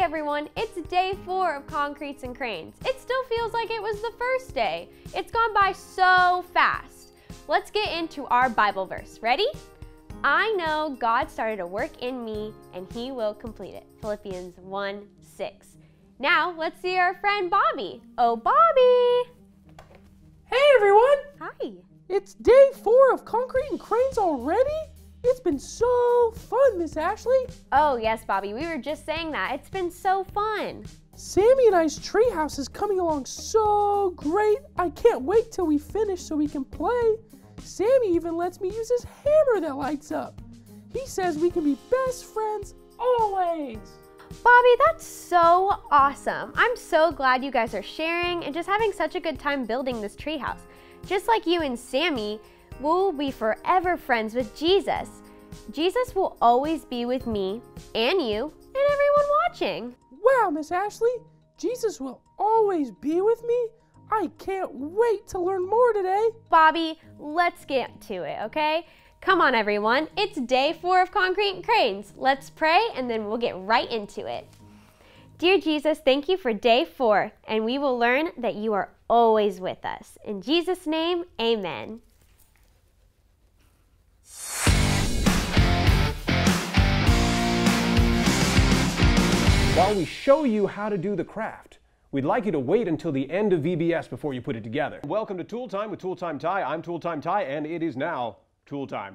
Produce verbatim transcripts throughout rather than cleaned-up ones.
everyone, it's day four of Concretes and Cranes. It still feels like it was the first day. It's gone by so fast. Let's get into our Bible verse. Ready? I know God started a work in me and he will complete it. Philippians one six. Now let's see our friend Bobby. Oh, Bobby! Hey everyone! Hi. It's day four of Concrete and Cranes already? It's been so fun, Miss Ashley. Oh yes, Bobby, we were just saying that. It's been so fun. Sammy and I's treehouse is coming along so great. I can't wait till we finish so we can play. Sammy even lets me use his hammer that lights up. He says we can be best friends always. Bobby, that's so awesome. I'm so glad you guys are sharing and just having such a good time building this treehouse. Just like you and Sammy, we'll be forever friends with Jesus. Jesus will always be with me and you and everyone watching. Wow, Miss Ashley, Jesus will always be with me? I can't wait to learn more today. Bobby, let's get to it, okay? Come on, everyone. It's day four of Concrete and Cranes. Let's pray, and then we'll get right into it. Dear Jesus, thank you for day four, and we will learn that you are always with us. In Jesus' name, amen. While we show you how to do the craft, we'd like you to wait until the end of V B S before you put it together. Welcome to Tool Time with Tool Time Ty. I'm Tool Time Ty, and it is now Tool Time.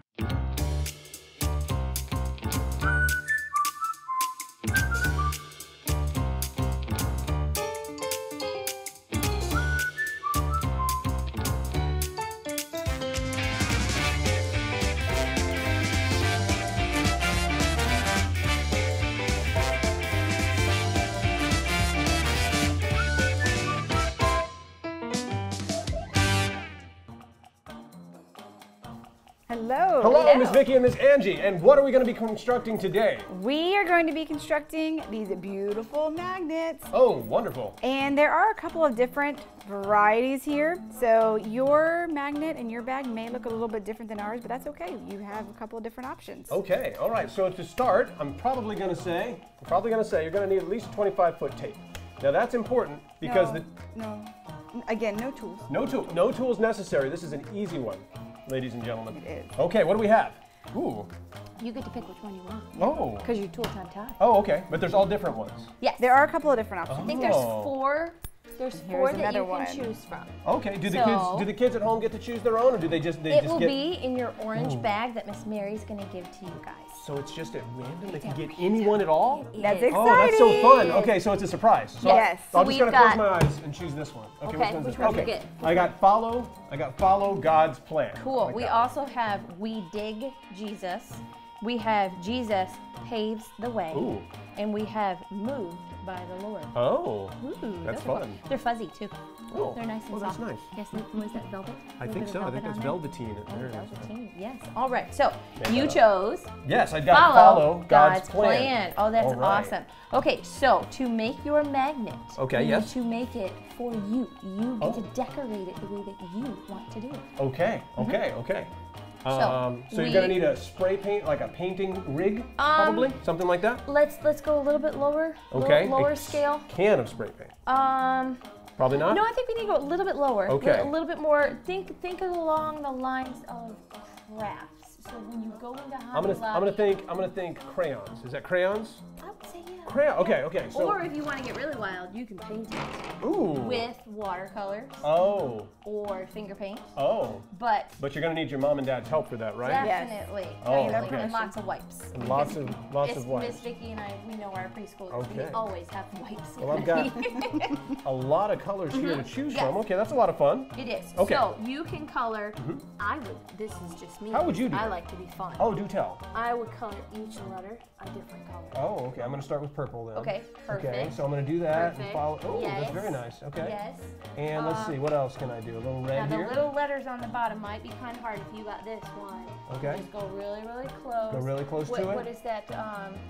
Hello. Hello, Miss Vicki and Miss Angie, and what are we going to be constructing today? We are going to be constructing these beautiful magnets. Oh, wonderful. And there are a couple of different varieties here. So your magnet and your bag may look a little bit different than ours, but that's okay. You have a couple of different options. Okay, all right. So to start, I'm probably going to say, I'm probably going to say you're going to need at least twenty-five foot tape. Now that's important because no, the no, again, no tools. no tool, no tools necessary. This is an easy one, ladies and gentlemen. It is. Okay, what do we have? Ooh. You get to pick which one you want. Oh. Because you're Tool Time Ty. Oh, okay. But there's all different ones. Yes. There are a couple of different options. I think there's Oh. four. There's Here's four that another you one. can choose from. Okay. Do the So- kids do the kids at home get to choose their own, or do they just they It just will get? be in your orange Ooh. bag that Miss Mary's going to give to you guys. So it's just at random. They can get anyone at all. That's It is. exciting. Oh, that's so fun. Okay, so it's a surprise. So Yes. I'm So just we've gonna close got- my eyes and choose this one. Okay. Okay, Which one's which this? one did Okay. you get? I got follow. I got follow God's plan. Cool. Like we that. also have We Dig Jesus. We have Jesus Paves the Way. Ooh. And we have Moved by the Lord. Oh. Ooh, That's those are fun. They're fuzzy too. Oh. They're nice and Oh, that's soft. nice. Yes, was that velvet? I A little think bit so. of I think velvet that's on there? velveteen. Oh, Very nice. velveteen. Yes. All right. So Stand you that up. chose Yes, I got follow, follow God's, plan. Oh, that's All right. awesome. Okay, so to make your magnet, Okay, you yes. need to make it for you. You get Oh. to decorate it the way that you want to do it. Okay. Okay. Okay. Um, so we- you're gonna need a spray paint, like a painting rig, probably something like that. Let's let's go a little bit lower. Okay. Little, lower A scale. Can of spray paint. Um. Probably not. No, I think we need to go a little bit lower. Okay. A little bit more. Think think along the lines of crafts. So when you go into Hobby I'm gonna I'm gonna Lobby- think I'm gonna think crayons. Is that crayons? I would say yeah. Crayon. Okay. Okay. So. Or if you want to get really wild, you can paint it Ooh. with watercolors Oh. or finger paint. Oh. But But you're gonna need your mom and dad's help for that, right? Yes. definitely, Oh, definitely, okay. and lots of wipes. And lots of lots Miss, of wipes. Miss Vicki and I, we know our preschoolers. Okay. We always have wipes. Well, I've got a lot of colors here to choose Yes. from. Okay, that's a lot of fun. It is. Okay. So you can color. I would. This is just me. How would you do I it? like to be fun. Oh, do tell. I would color each letter a different color. Oh, okay. I'm gonna start with purple then. Okay, perfect. Okay, so I'm gonna do that and Perfect. follow. Oh, Yes. that's very nice. Okay. Yes. And let's see, what else can I do? A little Now red the here. little letters on the bottom might be kind of hard if you got this one. Okay. Just go really, really close. Go really close what, to it? What is that? Um,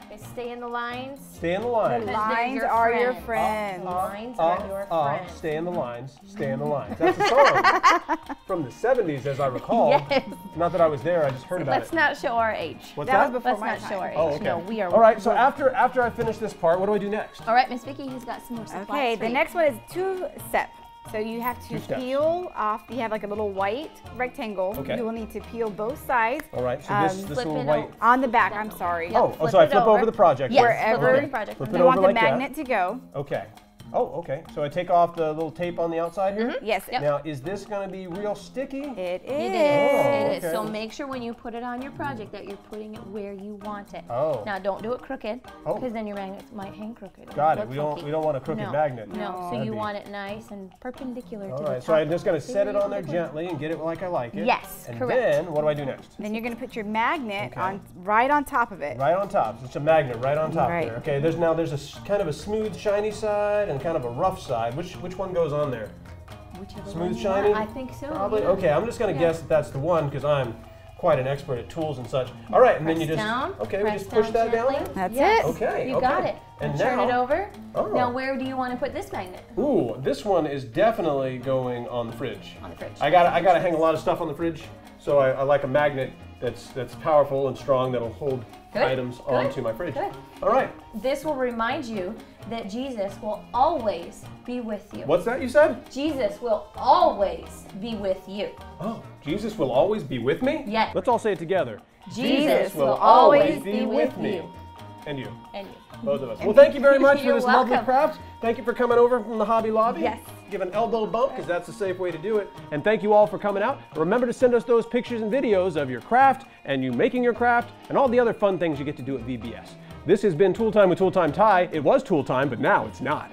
is stay in the lines. Stay in the lines. The Because they're lines your are your friends. friends. The lines Uh, are your uh, friends. Stay in the lines. Stay in the lines. That's a song from the seventies, as I recall. Yes. Not that I was there. I just heard about Let's it. not show our age. What's That that? was before Let's my not time. show our age. Oh, okay. No, we are. All right. So after after I finish this part, what do I do next? All right, Miss Vicky has got some more supplies. Okay, for the you. next one is two-step. So you have to Two steps. peel off. You have like a little white rectangle. Okay. You will need to peel both sides. All right. So this Um, this flip little it white. over. On the back, I'm sorry. Oh, oh, flip so I it flip over. over. the project. Yes, Wherever flip over the project. Flip you it want over the like that. magnet to go. Okay. Oh, okay. So I take off the little tape on the outside here. Yes, Yep. Now, is this going to be real sticky? it is. It is. Oh, It is. okay. So make sure when you put it on your project that you're putting it where you want it. Oh. Now don't do it crooked, Oh. because then your magnets might hang crooked. Got it. Look We don't funky. we don't want a crooked no. magnet. No. So That'd you be- want it nice and perpendicular All to the right. top. So I'm just going to set it Very on there good. gently and get it like I like it. Yes, And correct. then what do I do next? Then you're going to put your magnet Okay. on right on top of it. Right on top. So it's a magnet right on top Right. there. Okay. There's now there's a s- kind of a smooth, shiny side and kind of a rough side. Which which one goes on there? Whichever Smooth, one you shiny? want. I think so. Probably. yeah. Okay. I'm just going to Yeah. guess that that's the one because I'm quite an expert at tools and such. All right. And then Press you just down. okay. We press just push that down. gently. That's Yes. it. Okay, You okay. got it. And turn now- it over. Oh. Now where do you want to put this magnet? Ooh, this one is definitely going on the fridge. On the fridge. I got I got to hang a lot of stuff on the fridge, so I, I like a magnet that's that's powerful and strong that'll hold Good, items good, onto my fridge. good. All right. This will remind you that Jesus will always be with you. What's that you said? Jesus will always be with you. Oh, Jesus will always be with me? Yes. Let's all say it together. Jesus will always be with you. And you. And you. Both of us. Well, thank you very much for You're this lovely welcome. craft. Thank you for coming over from the Hobby Lobby. Yes. Give an elbow bump because that's a safe way to do it. And thank you all for coming out. Remember to send us those pictures and videos of your craft and you making your craft and all the other fun things you get to do at V B S. This has been Tool Time with Tool Time Ty. It was Tool Time, but now it's not.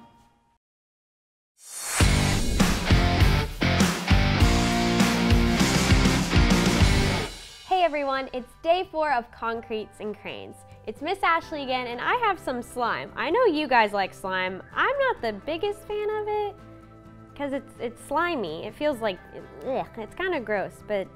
Hey everyone, it's day four of Concretes and Cranes. It's Miss Ashley again, and I have some slime. I know you guys like slime. I'm not the biggest fan of it because it's it's slimy. It feels like ugh, it's kind of gross, but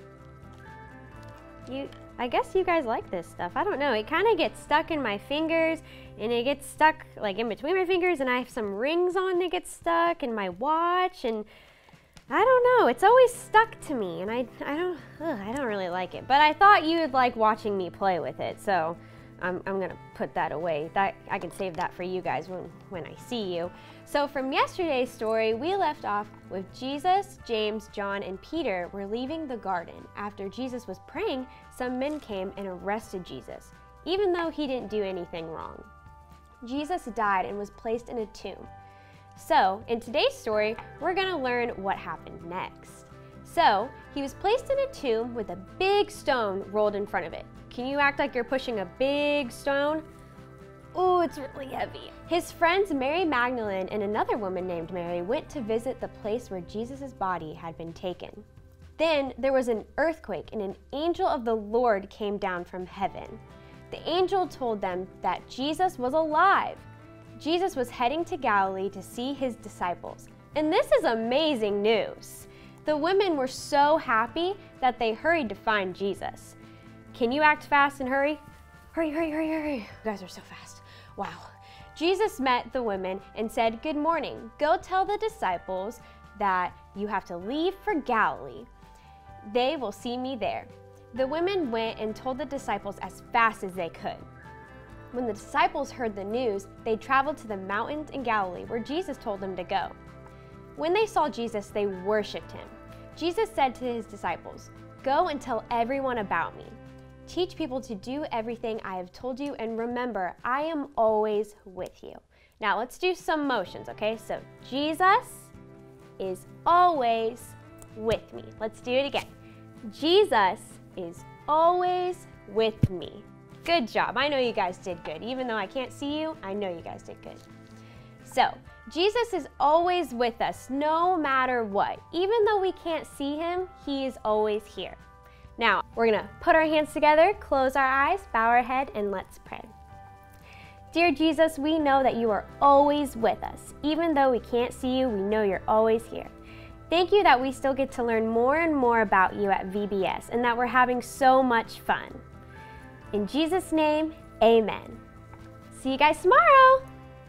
you I guess you guys like this stuff. I don't know. It kind of gets stuck in my fingers, and it gets stuck like in between my fingers, and I have some rings on that get stuck in my watch, and I don't know, it's always stuck to me, and I, I don't, ugh, I don't really like it. But I thought you would like watching me play with it, so I'm, I'm gonna put that away. That I can save that for you guys when, when I see you. So from yesterday's story, we left off with Jesus, James, John, and Peter were leaving the garden. After Jesus was praying, some men came and arrested Jesus, even though he didn't do anything wrong. Jesus died and was placed in a tomb. So, in today's story, we're going to learn what happened next. So, he was placed in a tomb with a big stone rolled in front of it. Can you act like you're pushing a big stone? Ooh, it's really heavy. His friends Mary Magdalene and another woman named Mary went to visit the place where Jesus' body had been taken. Then there was an earthquake and an angel of the Lord came down from heaven. The angel told them that Jesus was alive. Jesus was heading to Galilee to see his disciples. And this is amazing news. The women were so happy that they hurried to find Jesus. Can you act fast and hurry? Hurry, hurry, hurry, hurry. You guys are so fast. Wow. Jesus met the women and said, "Good morning. Go tell the disciples that you have to leave for Galilee. They will see me there." The women went and told the disciples as fast as they could. When the disciples heard the news, they traveled to the mountains in Galilee where Jesus told them to go. When they saw Jesus, they worshiped him. Jesus said to his disciples, "Go and tell everyone about me. Teach people to do everything I have told you, and remember, I am always with you." Now let's do some motions, okay? So Jesus is always with me. Let's do it again. Jesus is always with me. Good job. I know you guys did good. Even though I can't see you, I know you guys did good. So, Jesus is always with us, no matter what. Even though we can't see him, he is always here. Now, we're gonna put our hands together, close our eyes, bow our head, and let's pray. Dear Jesus, we know that you are always with us. Even though we can't see you, we know you're always here. Thank you that we still get to learn more and more about you at V B S, and that we're having so much fun. In Jesus' name, Amen. See you guys tomorrow.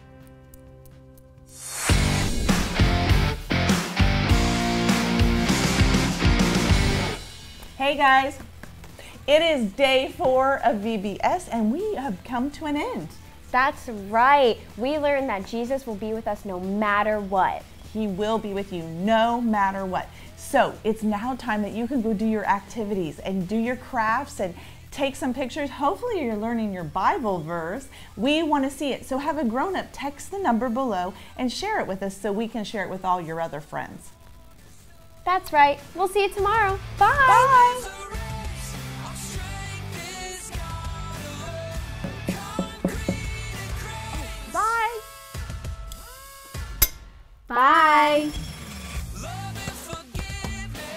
Hey guys, it is day four of V B S and we have come to an end. That's right. We learned that Jesus will be with us no matter what. He will be with you no matter what. So it's now time that you can go do your activities and do your crafts and take some pictures. Hopefully you're learning your Bible verse. We want to see it. So have a grown-up text the number below and share it with us so we can share it with all your other friends. That's right. We'll see you tomorrow. Bye. Bye. Bye. Bye.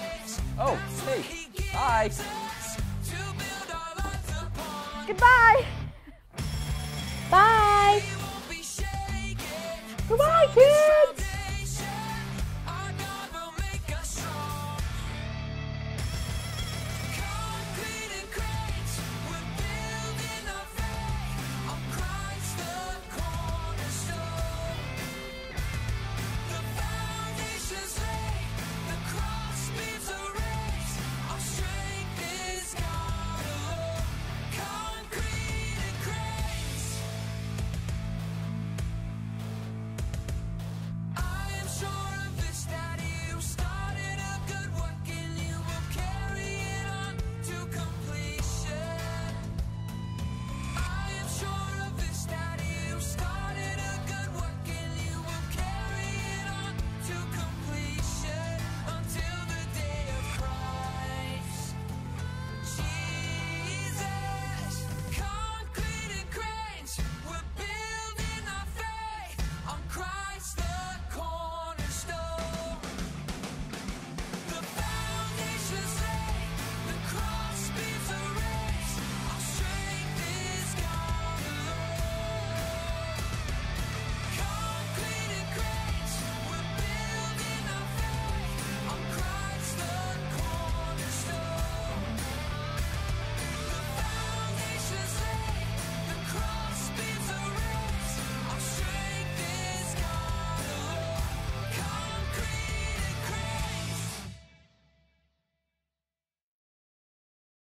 Oh, hey, bye. Goodbye.